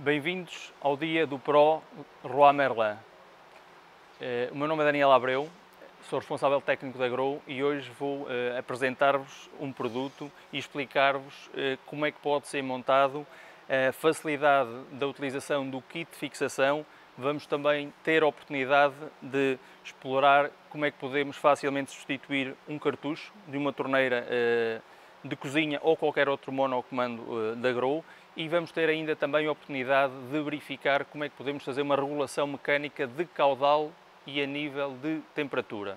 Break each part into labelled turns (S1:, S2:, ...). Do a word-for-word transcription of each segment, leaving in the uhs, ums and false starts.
S1: Bem-vindos ao dia do Pro Roi Merlin. O meu nome é Daniel Abreu, sou responsável técnico da Grow e hoje vou uh, apresentar-vos um produto e explicar-vos uh, como é que pode ser montado, a facilidade da utilização do kit de fixação. Vamos também ter a oportunidade de explorar como é que podemos facilmente substituir um cartucho de uma torneira uh, de cozinha ou qualquer outro monocomando uh, da Grow. E vamos ter ainda também a oportunidade de verificar como é que podemos fazer uma regulação mecânica de caudal e a nível de temperatura.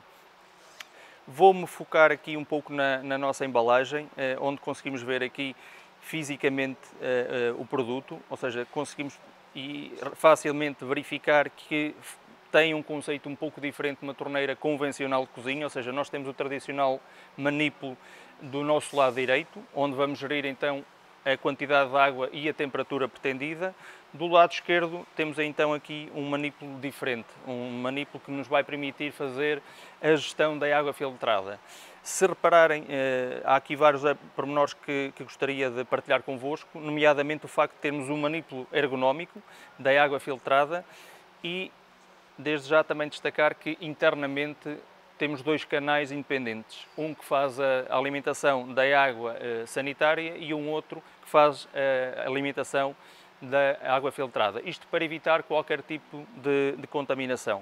S1: Vou-me focar aqui um pouco na, na nossa embalagem, eh, onde conseguimos ver aqui fisicamente eh, eh, o produto, ou seja, conseguimos e facilmente verificar que tem um conceito um pouco diferente de uma torneira convencional de cozinha, ou seja, nós temos o tradicional manípulo do nosso lado direito, onde vamos gerir então a quantidade de água e a temperatura pretendida. Do lado esquerdo temos então aqui um manípulo diferente, um manípulo que nos vai permitir fazer a gestão da água filtrada. Se repararem, há aqui vários pormenores que, que gostaria de partilhar convosco, nomeadamente o facto de termos um manípulo ergonómico da água filtrada e desde já também destacar que internamente temos dois canais independentes, um que faz a alimentação da água sanitária e um outro que faz a alimentação da água filtrada. Isto para evitar qualquer tipo de, de contaminação.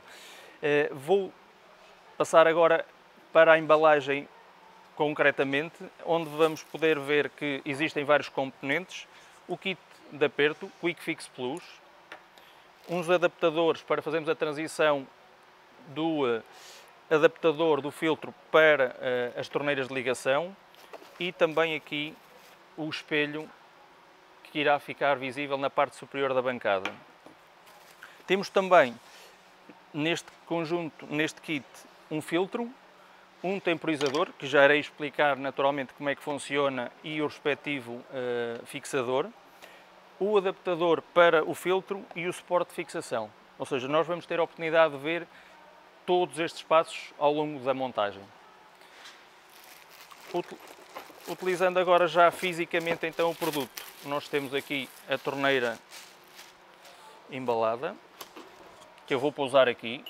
S1: Vou passar agora para a embalagem concretamente, onde vamos poder ver que existem vários componentes. O kit de aperto, Quick Fix Plus, uns adaptadores para fazermos a transição do adaptador do filtro para uh, as torneiras de ligação e também aqui o espelho que irá ficar visível na parte superior da bancada. Temos também neste conjunto, neste kit, um filtro, um temporizador, que já irei explicar naturalmente como é que funciona e o respectivo uh, fixador, o adaptador para o filtro e o suporte de fixação. Ou seja, nós vamos ter a oportunidade de ver todos estes passos ao longo da montagem. Utilizando agora já fisicamente então o produto, nós temos aqui a torneira embalada, que eu vou pousar aqui.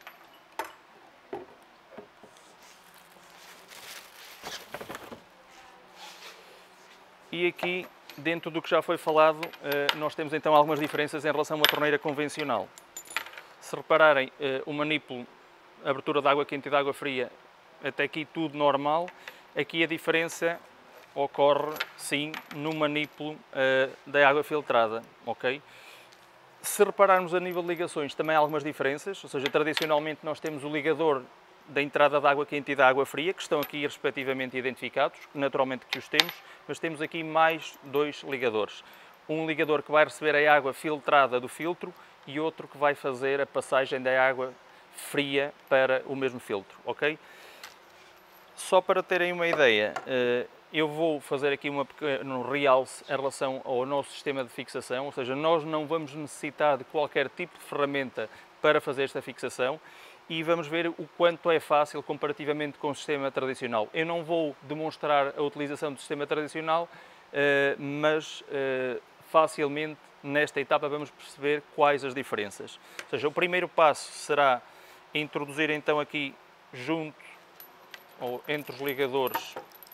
S1: E aqui, dentro do que já foi falado, nós temos então algumas diferenças em relação a uma torneira convencional. Se repararem, o manípulo, a abertura de água quente e de água fria, até aqui tudo normal. Aqui a diferença ocorre, sim, no manípulo uh, da água filtrada, ok? Se repararmos a nível de ligações, também há algumas diferenças, ou seja, tradicionalmente nós temos o ligador da entrada da água quente e da água fria, que estão aqui respectivamente identificados, naturalmente que os temos, mas temos aqui mais dois ligadores. Um ligador que vai receber a água filtrada do filtro e outro que vai fazer a passagem da água fria para o mesmo filtro, ok? Só para terem uma ideia, eu vou fazer aqui um pequeno realce em relação ao nosso sistema de fixação, ou seja, nós não vamos necessitar de qualquer tipo de ferramenta para fazer esta fixação e vamos ver o quanto é fácil comparativamente com o sistema tradicional. Eu não vou demonstrar a utilização do sistema tradicional, mas facilmente nesta etapa vamos perceber quais as diferenças. Ou seja, o primeiro passo será introduzir então aqui junto ou entre os ligadores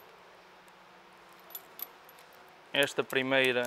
S1: esta primeira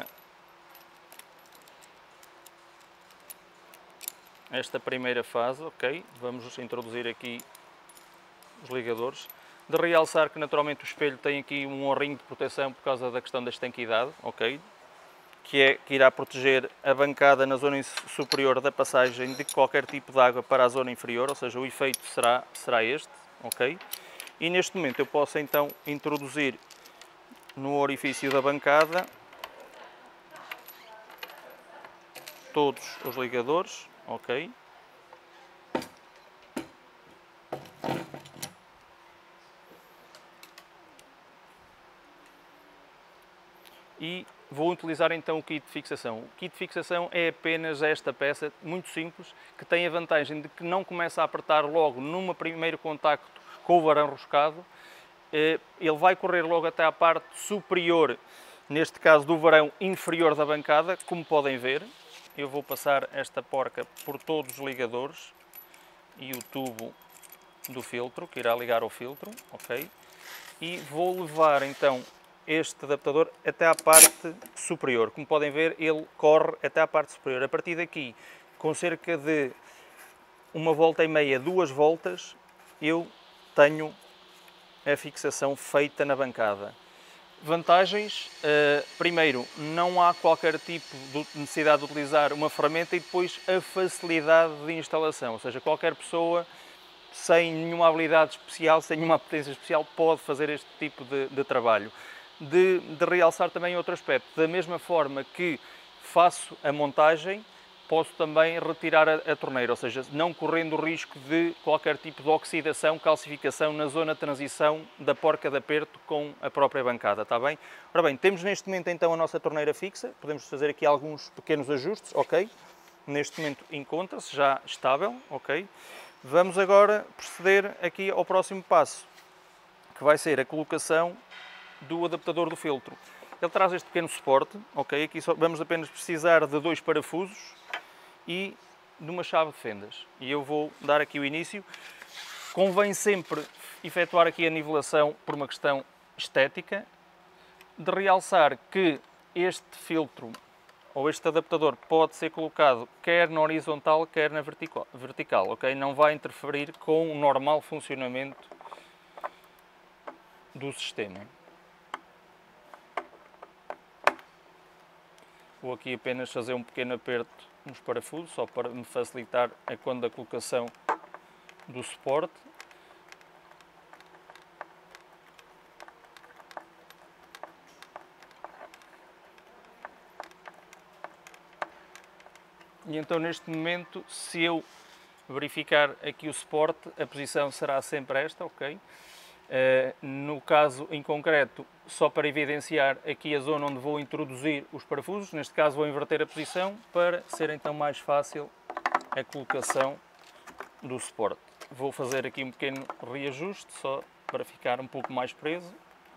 S1: esta primeira fase, ok? Vamos introduzir aqui os ligadores. De realçar que naturalmente o espelho tem aqui um orrinho de proteção por causa da questão da estanquidade, ok? Que, é, que irá proteger a bancada na zona superior da passagem de qualquer tipo de água para a zona inferior, ou seja, o efeito será, será este, ok? E neste momento eu posso então introduzir no orifício da bancada todos os ligadores, ok? E vou utilizar então o kit de fixação. O kit de fixação é apenas esta peça muito simples, que tem a vantagem de que não começa a apertar logo num primeiro contacto com o varão roscado. Ele vai correr logo até à parte superior, neste caso do varão inferior da bancada, como podem ver, eu vou passar esta porca por todos os ligadores e o tubo do filtro, que irá ligar ao filtro, ok? E vou levar então este adaptador até à parte superior. Como podem ver, ele corre até à parte superior. A partir daqui, com cerca de uma volta e meia, duas voltas, eu tenho a fixação feita na bancada. Vantagens, uh, primeiro, não há qualquer tipo de necessidade de utilizar uma ferramenta e depois a facilidade de instalação, ou seja, qualquer pessoa sem nenhuma habilidade especial, sem nenhuma potência especial, pode fazer este tipo de, de trabalho. De, de realçar também outro aspecto, da mesma forma que faço a montagem, posso também retirar a, a torneira, ou seja, não correndo o risco de qualquer tipo de oxidação, calcificação na zona de transição da porca de aperto com a própria bancada, está bem? Ora bem, temos neste momento então a nossa torneira fixa, podemos fazer aqui alguns pequenos ajustes, ok? Neste momento encontra-se já estável, ok? Vamos agora proceder aqui ao próximo passo, que vai ser a colocação do adaptador do filtro. Ele traz este pequeno suporte, ok? Aqui só vamos apenas precisar de dois parafusos e de uma chave de fendas. E eu vou dar aqui o início. Convém sempre efetuar aqui a nivelação por uma questão estética, de realçar que este filtro ou este adaptador pode ser colocado quer na horizontal, quer na vertical, vertical, ok? Não vai interferir com o normal funcionamento do sistema. Vou aqui apenas fazer um pequeno aperto nos parafusos, só para me facilitar a quando a colocação do suporte. E então neste momento, se eu verificar aqui o suporte, a posição será sempre esta, ok? Uh, no caso em concreto, só para evidenciar aqui a zona onde vou introduzir os parafusos, neste caso vou inverter a posição para ser então mais fácil a colocação do suporte. Vou fazer aqui um pequeno reajuste, só para ficar um pouco mais preso.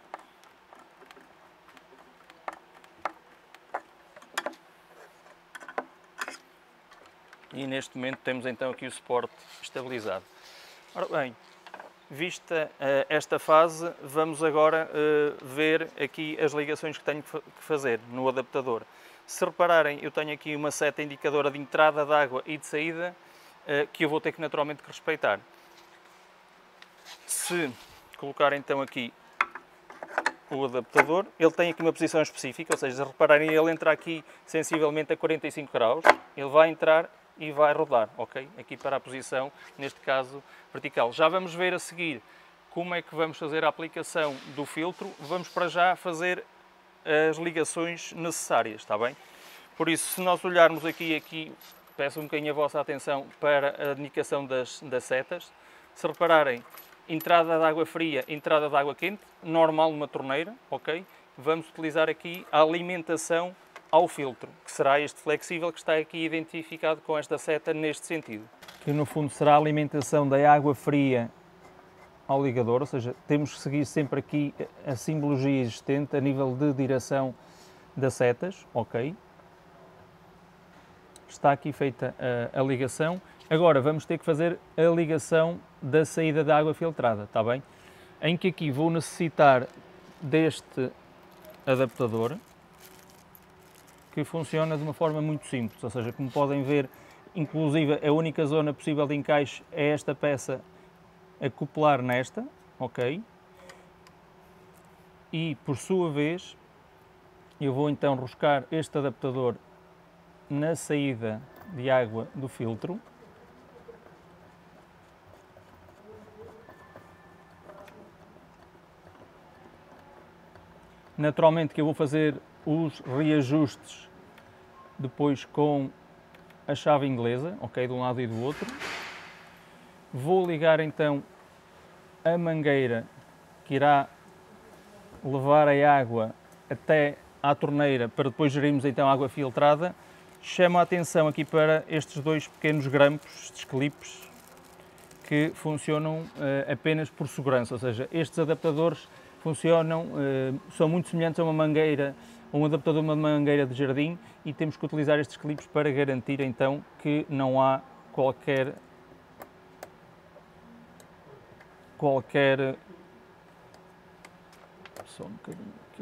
S1: E neste momento temos então aqui o suporte estabilizado. Ora bem, vista uh, esta fase, vamos agora uh, ver aqui as ligações que tenho que fazer no adaptador. Se repararem, eu tenho aqui uma seta indicadora de entrada de água e de saída uh, que eu vou ter que naturalmente respeitar. Se colocar então aqui o adaptador, ele tem aqui uma posição específica, ou seja, se repararem, ele entra aqui sensivelmente a quarenta e cinco graus, ele vai entrar e vai rodar, ok? Aqui para a posição, neste caso, vertical. Já vamos ver a seguir como é que vamos fazer a aplicação do filtro. Vamos para já fazer as ligações necessárias, está bem? Por isso, se nós olharmos aqui, aqui peço um bocadinho a vossa atenção para a indicação das, das setas. Se repararem, entrada de água fria, entrada de água quente, normal numa torneira, ok? Vamos utilizar aqui a alimentação ao filtro, que será este flexível que está aqui identificado com esta seta neste sentido. Que no fundo será a alimentação da água fria ao ligador, ou seja, temos que seguir sempre aqui a simbologia existente a nível de direção das setas, ok? Está aqui feita a, a ligação. Agora vamos ter que fazer a ligação da saída da água filtrada, está bem? Em que aqui vou necessitar deste adaptador, que funciona de uma forma muito simples, ou seja, como podem ver, inclusive a única zona possível de encaixe é esta peça acoplar nesta, ok? E por sua vez, eu vou então roscar este adaptador na saída de água do filtro. Naturalmente que eu vou fazer os reajustes depois com a chave inglesa, ok, de um lado e do outro. Vou ligar então a mangueira que irá levar a água até à torneira para depois gerirmos então a água filtrada. Chamo a atenção aqui para estes dois pequenos grampos, estes clipes, que funcionam uh, apenas por segurança, ou seja, estes adaptadores funcionam, uh, são muito semelhantes a uma mangueira ou um adaptador de uma mangueira de jardim, e temos que utilizar estes clipes para garantir então que não há qualquer qualquer só um bocadinho aqui,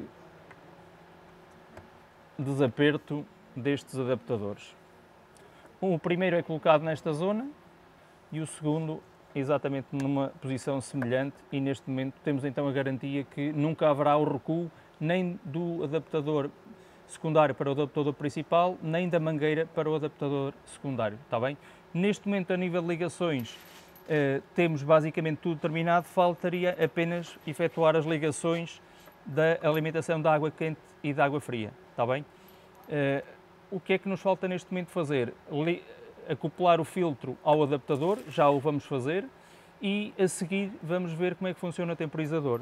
S1: desaperto destes adaptadores. O primeiro é colocado nesta zona e o segundo exatamente numa posição semelhante, e neste momento temos então a garantia que nunca haverá o recuo nem do adaptador secundário para o adaptador principal, nem da mangueira para o adaptador secundário, está bem? Neste momento, a nível de ligações, eh, temos basicamente tudo terminado, faltaria apenas efetuar as ligações da alimentação de água quente e de água fria, está bem? Eh, o que é que nos falta neste momento fazer? Li acoplar o filtro ao adaptador, já o vamos fazer, e a seguir vamos ver como é que funciona o temporizador.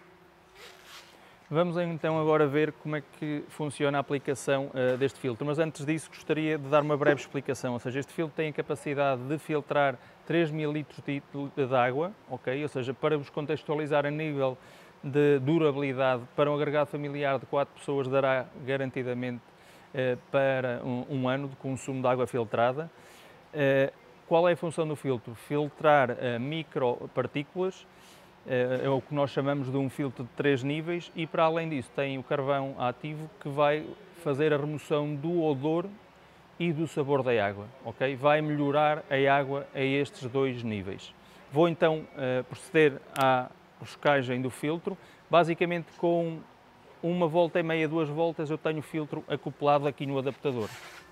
S1: Vamos então agora ver como é que funciona a aplicação uh, deste filtro, mas antes disso gostaria de dar uma breve explicação, ou seja, este filtro tem a capacidade de filtrar três mil litros de, de água, ok? Ou seja, para vos contextualizar a nível de durabilidade, para um agregado familiar de quatro pessoas dará garantidamente uh, para um, um ano de consumo de água filtrada. Uh, qual é a função do filtro? Filtrar uh, micropartículas. É o que nós chamamos de um filtro de três níveis, e para além disso tem o carvão ativo que vai fazer a remoção do odor e do sabor da água, ok? Vai melhorar a água a estes dois níveis. Vou então uh, proceder à roscagem do filtro. Basicamente com uma volta e meia, duas voltas, eu tenho o filtro acoplado aqui no adaptador.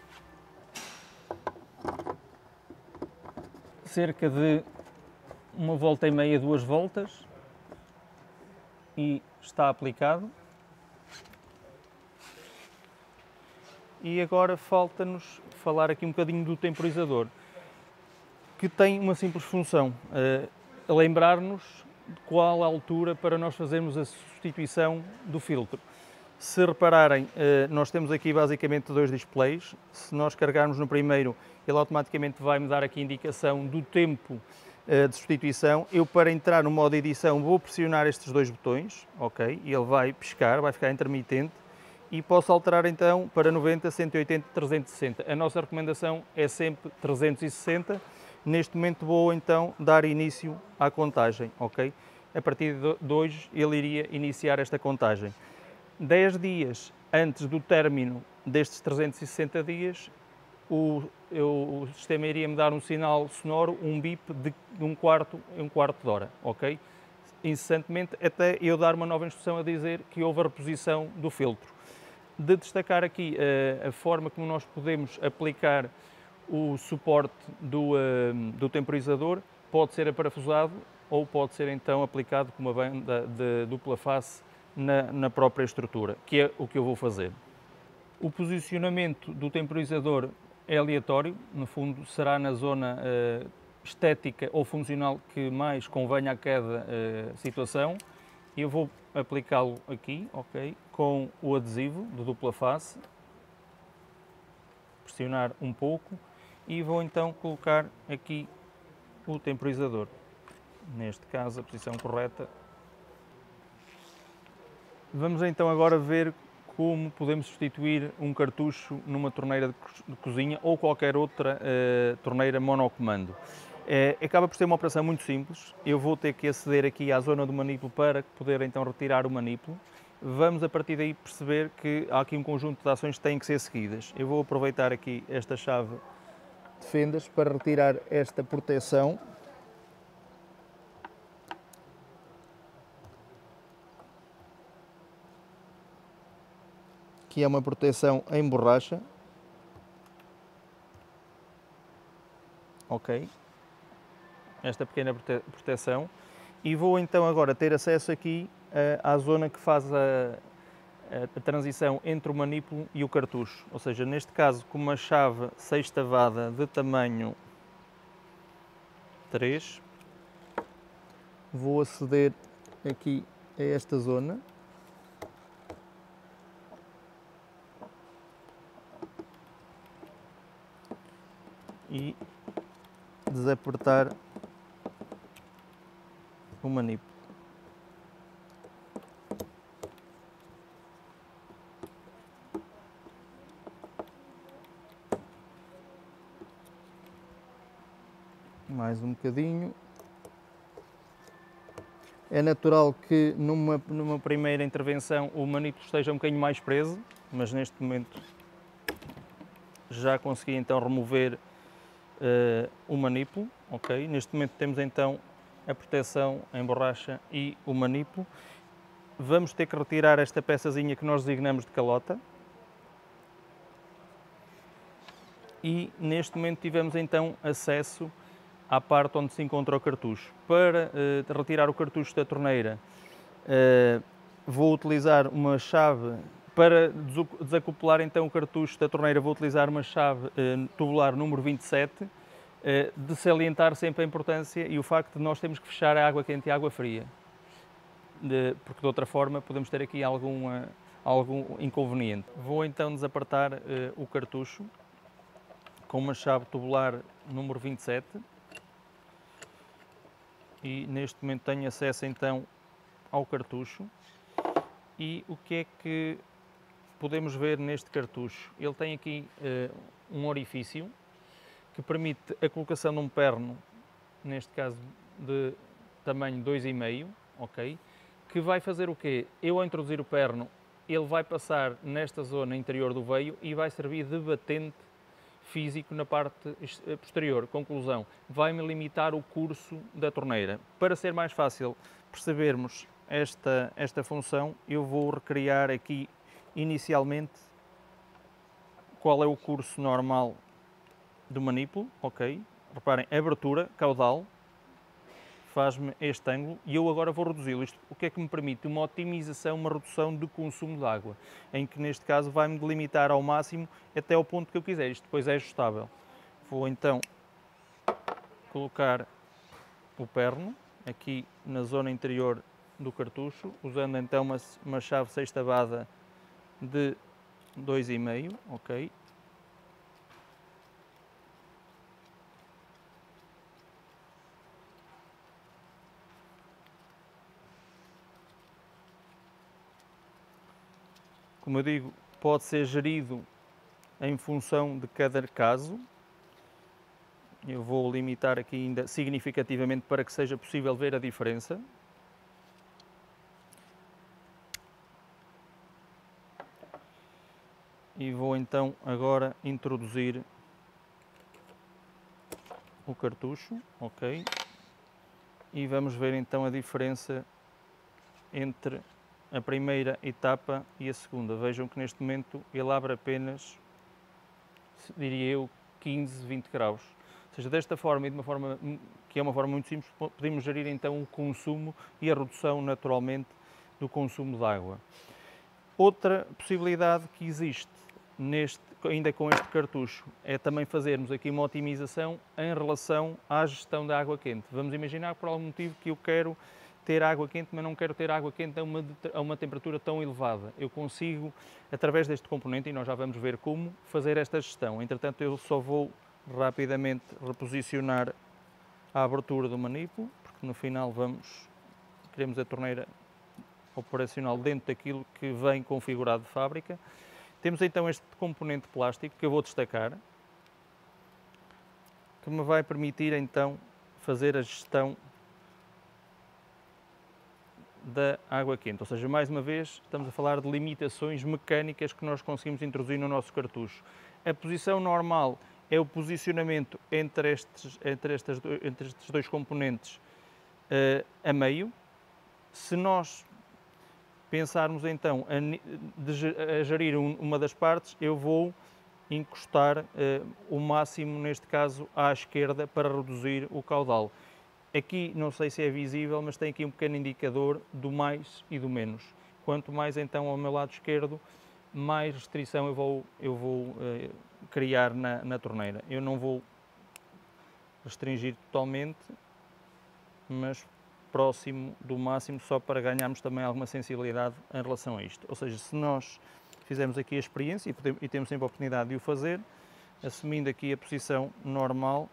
S1: Cerca de uma volta e meia, duas voltas, e está aplicado. E agora falta-nos falar aqui um bocadinho do temporizador, que tem uma simples função, uh, lembrar-nos de qual a altura para nós fazermos a substituição do filtro. Se repararem, uh, nós temos aqui basicamente dois displays. Se nós carregarmos no primeiro, ele automaticamente vai me dar aqui a indicação do tempo de substituição. Eu, para entrar no modo edição, vou pressionar estes dois botões, ok? E ele vai piscar, vai ficar intermitente, e posso alterar então para noventa, cento e oitenta, trezentos e sessenta. A nossa recomendação é sempre trezentos e sessenta. Neste momento vou então dar início à contagem, ok? A partir de hoje ele iria iniciar esta contagem. dez dias antes do término destes trezentos e sessenta dias, O, eu, o sistema iria me dar um sinal sonoro, um bip de, de um quarto em um quarto de hora, ok? Incessantemente, até eu dar uma nova instrução a dizer que houve a reposição do filtro. De destacar aqui uh, a forma como nós podemos aplicar o suporte do, uh, do temporizador, pode ser aparafusado ou pode ser então aplicado com uma banda de dupla face na, na própria estrutura, que é o que eu vou fazer. O posicionamento do temporizador é aleatório, no fundo será na zona uh, estética ou funcional que mais convenha a cada uh, situação. Eu vou aplicá-lo aqui, ok, com o adesivo de dupla face, pressionar um pouco e vou então colocar aqui o temporizador, neste caso a posição correta. Vamos então agora ver como podemos substituir um cartucho numa torneira de cozinha ou qualquer outra uh, torneira monocomando. É, acaba por ser uma operação muito simples. Eu vou ter que aceder aqui à zona do manípulo para poder então retirar o manípulo. Vamos a partir daí perceber que há aqui um conjunto de ações que têm que ser seguidas. Eu vou aproveitar aqui esta chave de fendas para retirar esta proteção. Que é uma proteção em borracha, ok, esta pequena prote proteção, e vou então agora ter acesso aqui uh, à zona que faz a, a, a transição entre o manípulo e o cartucho, ou seja, neste caso com uma chave sextavada de tamanho três, vou aceder aqui a esta zona. E desapertar o manípulo. mais um bocadinho. É natural que numa, numa primeira intervenção o manípulo esteja um bocadinho mais preso, mas neste momento já consegui então remover uh, o manípulo, ok? Neste momento temos então a proteção em borracha e o manípulo. Vamos ter que retirar esta peçazinha que nós designamos de calota. E neste momento tivemos então acesso à parte onde se encontra o cartucho. Para uh, retirar o cartucho da torneira, uh, vou utilizar uma chave. Para desacoplar então o cartucho da torneira, vou utilizar uma chave uh, tubular número vinte e sete, uh, de salientar sempre a importância e o facto de nós termos que fechar a água quente e a água fria, de, porque de outra forma podemos ter aqui algum, uh, algum inconveniente. Vou então desapertar uh, o cartucho com uma chave tubular número vinte e sete. E neste momento tenho acesso então ao cartucho. E o que é que podemos ver neste cartucho? Ele tem aqui uh, um orifício que permite a colocação de um perno, neste caso de tamanho dois e meio, ok? Que vai fazer o quê? Eu ao introduzir o perno, ele vai passar nesta zona interior do veio e vai servir de batente físico na parte posterior. Conclusão, vai-me limitar o curso da torneira. Para ser mais fácil percebermos esta, esta função, eu vou recriar aqui inicialmente qual é o curso normal do manípulo, ok? Reparem, abertura, caudal, faz-me este ângulo e eu agora vou reduzi-lo. Isto o que é que me permite? Uma otimização, uma redução de consumo de água, em que neste caso vai-me delimitar ao máximo até ao ponto que eu quiser. Isto depois é ajustável. Vou então colocar o perno aqui na zona interior do cartucho, usando então uma, uma chave sextavada de dois e meio, ok? Como eu digo, pode ser gerido em função de cada caso. Eu vou limitar aqui ainda significativamente para que seja possível ver a diferença. E vou então agora introduzir o cartucho, ok? E vamos ver então a diferença entre a primeira etapa e a segunda. Vejam que neste momento ele abre apenas, diria eu, quinze, vinte graus. Ou seja, desta forma e de uma forma que é uma forma muito simples, podemos gerir então o consumo e a redução naturalmente do consumo de água. Outra possibilidade que existe neste, ainda com este cartucho, é também fazermos aqui uma otimização em relação à gestão da água quente. Vamos imaginar por algum motivo que eu quero ter água quente, mas não quero ter água quente a uma, a uma temperatura tão elevada. Eu consigo, através deste componente, e nós já vamos ver como, fazer esta gestão. Entretanto, eu só vou rapidamente reposicionar a abertura do manípulo, porque no final vamos, queremos a torneira operacional dentro daquilo que vem configurado de fábrica. Temos então este componente plástico que eu vou destacar, que me vai permitir então fazer a gestão da água quente. Ou seja, mais uma vez, estamos a falar de limitações mecânicas que nós conseguimos introduzir no nosso cartucho. A posição normal é o posicionamento entre estes, entre estas, entre estes dois componentes uh, a meio. Se nós pensarmos então a, de, a gerir um, uma das partes, eu vou encostar uh, o máximo, neste caso, à esquerda para reduzir o caudal. Aqui, não sei se é visível, mas tem aqui um pequeno indicador do mais e do menos. Quanto mais então ao meu lado esquerdo, mais restrição eu vou, eu vou uh, criar na, na torneira. Eu não vou restringir totalmente, mas próximo do máximo, só para ganharmos também alguma sensibilidade em relação a isto. Ou seja, se nós fizermos aqui a experiência, e, podemos, e temos sempre a oportunidade de o fazer, assumindo aqui a posição normal,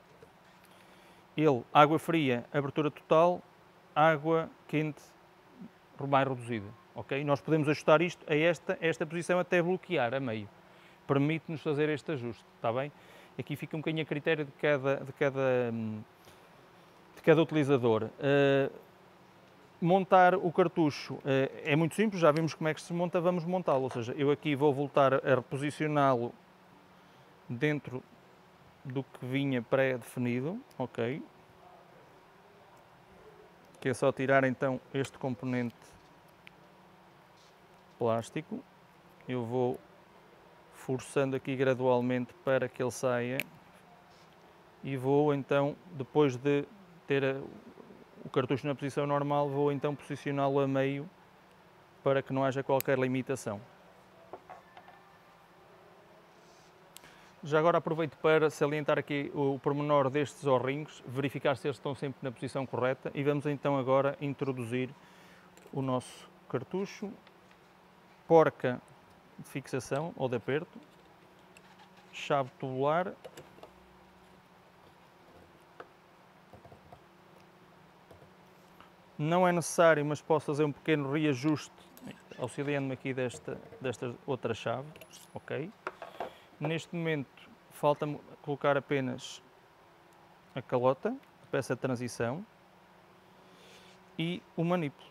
S1: ele, água fria, abertura total, água quente, mais reduzida, ok? Nós podemos ajustar isto a esta, esta posição até bloquear a meio. Permite-nos fazer este ajuste, está bem? Aqui fica um bocadinho a critério de cada, de cada, de cada utilizador. Uh, montar o cartucho uh, é muito simples, já vimos como é que se monta, vamos montá-lo. Ou seja, eu aqui vou voltar a reposicioná-lo dentro do que vinha pré-definido, ok? Que é só tirar então este componente plástico. Eu vou forçando aqui gradualmente para que ele saia e vou então, depois de ter a, o cartucho na posição normal, vou então posicioná-lo a meio para que não haja qualquer limitação. Já agora aproveito para salientar aqui o pormenor destes O-rings, verificar se eles estão sempre na posição correta e vamos então agora introduzir o nosso cartucho, porca de fixação ou de aperto, chave tubular, não é necessário, mas posso fazer um pequeno reajuste auxiliando-me aqui desta, desta outra chave, ok? Neste momento falta-me colocar apenas a calota, a peça de transição e o manipulo.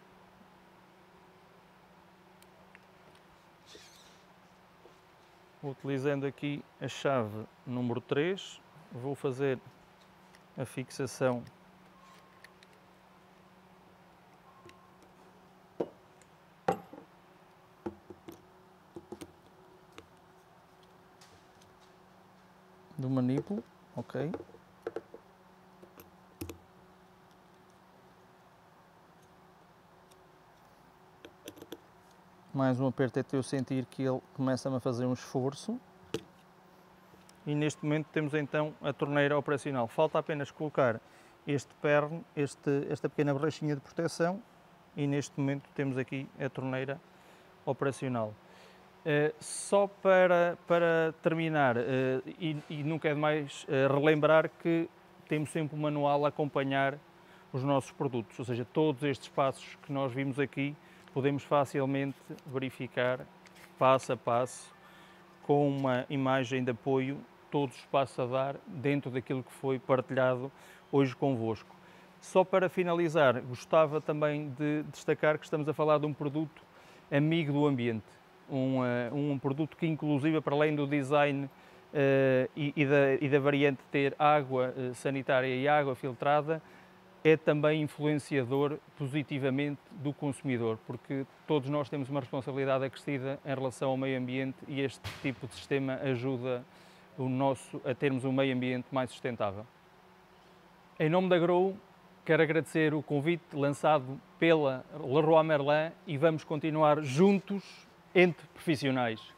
S1: Utilizando aqui a chave número três, vou fazer a fixação do manipulo, ok? Mais um aperto até eu sentir que ele começa-me a fazer um esforço. E neste momento temos então a torneira operacional. Falta apenas colocar este perno, este, esta pequena borrachinha de proteção e neste momento temos aqui a torneira operacional. Uh, só para, para terminar, uh, e, e nunca é demais uh, relembrar que temos sempre um manual a acompanhar os nossos produtos, ou seja, todos estes passos que nós vimos aqui podemos facilmente verificar passo a passo com uma imagem de apoio todos os passos a dar dentro daquilo que foi partilhado hoje convosco. Só para finalizar, gostava também de destacar que estamos a falar de um produto amigo do ambiente. Um, uh, um produto que, inclusive, para além do design uh, e, e, da, e da variante ter água uh, sanitária e água filtrada, é também influenciador positivamente do consumidor, porque todos nós temos uma responsabilidade acrescida em relação ao meio ambiente e este tipo de sistema ajuda o nosso a termos um meio ambiente mais sustentável. Em nome da Grow, quero agradecer o convite lançado pela Leroy Merlin e vamos continuar juntos entre profissionais.